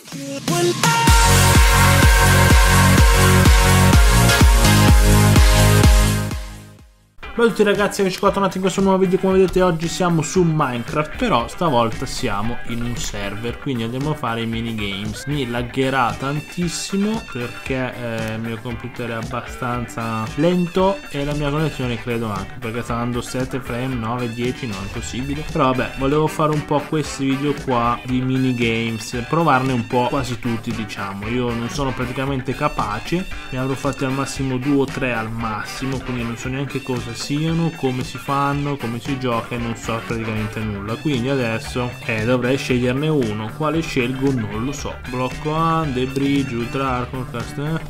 Ciao a tutti ragazzi, eccoci qua tornati in questo nuovo video. Come vedete oggi siamo su Minecraft, però stavolta siamo in un server, quindi andiamo a fare i minigames. Mi laggerà tantissimo perché il mio computer è abbastanza lento e la mia connessione credo anche, perché sta andando 7 frame, 9, 10, no, è impossibile. Però vabbè, volevo fare un po' questi video qua di minigames, provarne un po' quasi tutti, diciamo. Io non sono praticamente capace, ne avrò fatti al massimo 2 o 3 al massimo, quindi non so neanche cosa siano, come si fanno, come si gioca e non so praticamente nulla. Quindi adesso dovrei sceglierne uno. Quale scelgo non lo so. Blocco A, The Bridge, Ultra Arcocast,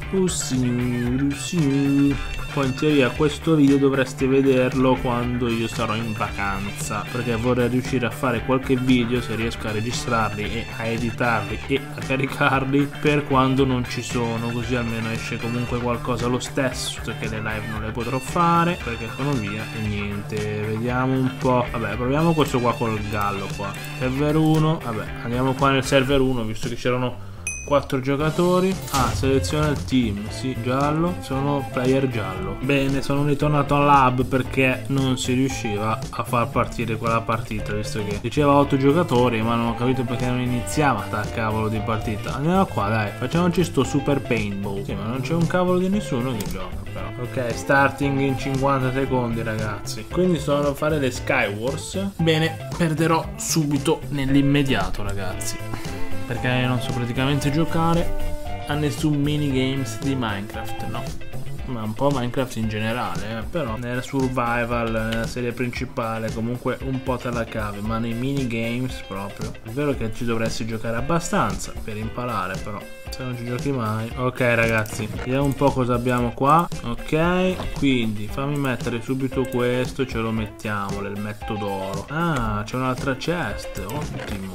poi in teoria questo video dovreste vederlo quando io sarò in vacanza, perché vorrei riuscire a fare qualche video, se riesco a registrarli e a editarli e a caricarli per quando non ci sono, così almeno esce comunque qualcosa lo stesso, perché le live non le potrò fare perché sono via. E niente, vediamo un po'. Vabbè, proviamo questo qua col gallo qua. Server 1, vabbè, andiamo qua nel server 1 visto che c'erano 4 giocatori. Seleziona il team. Sì, giallo. Sono player giallo. Bene, sono ritornato al lab perché non si riusciva a far partire quella partita, visto che diceva 8 giocatori, ma non ho capito perché non iniziava sta cavolo di partita. Andiamo qua, dai, facciamoci sto super paintball. Sì, ma non c'è un cavolo di nessuno che gioca però. Ok, starting in 50 secondi ragazzi. Quindi sto andando a fare le Skywars. Bene, perderò subito nell'immediato ragazzi, perché non so praticamente giocare a nessun minigames di Minecraft, no, ma un po' Minecraft in generale, però nel survival, nella serie principale comunque un po' te la cavi, ma nei minigames proprio. È vero che ci dovresti giocare abbastanza per imparare, però se non ci giochi mai. Ok ragazzi, vediamo un po' cosa abbiamo qua. Ok, quindi fammi mettere subito questo, ce lo mettiamo, il metto d'oro. C'è un'altra chest, ottimo.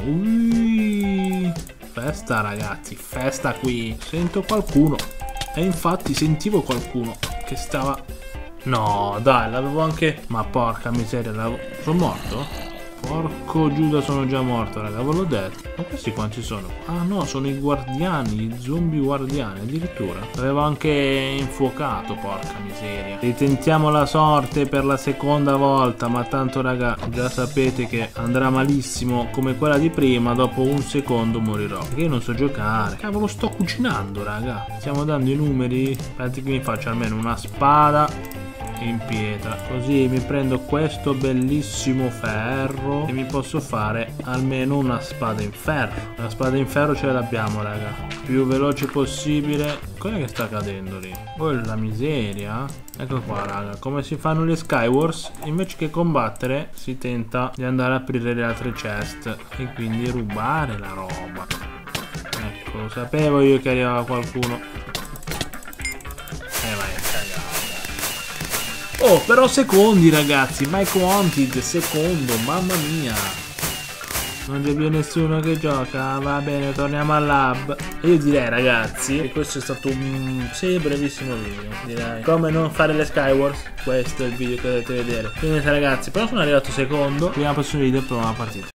Festa ragazzi, festa qui. Sento qualcuno. E infatti sentivo qualcuno che stava... No dai, l'avevo anche... Ma porca miseria, sono morto? Porco Giuda, sono già morto raga, ve l'ho detto. Ma questi quanti sono? Ah no, sono i guardiani, gli zombie guardiani addirittura. L'avevo anche infuocato, porca miseria. Ritentiamo la sorte per la seconda volta, ma tanto raga già sapete che andrà malissimo come quella di prima. Dopo un secondo morirò, perché io non so giocare. Cavolo, sto cucinando raga. Stiamo dando i numeri. Aspetta che mi faccio almeno una spada in pietra, così mi prendo questo bellissimo ferro e mi posso fare almeno una spada in ferro. La spada in ferro ce l'abbiamo raga, più veloce possibile. Cos'è che sta cadendo lì? Oh la miseria. Ecco qua raga, come si fanno le Skywars? Invece che combattere si tenta di andare a aprire le altre chest e quindi rubare la roba. Ecco, lo sapevo io che arrivava qualcuno. Vai a cagare. Oh, però secondi ragazzi, Mike Wanted, secondo, mamma mia. Non c'è più nessuno che gioca, va bene, torniamo al lab. E io direi ragazzi che questo è stato un brevissimo video, direi. Come non fare le Skywars, questo è il video che dovete vedere. Quindi ragazzi, però sono arrivato secondo. Vediamo al prossimo video per una partita.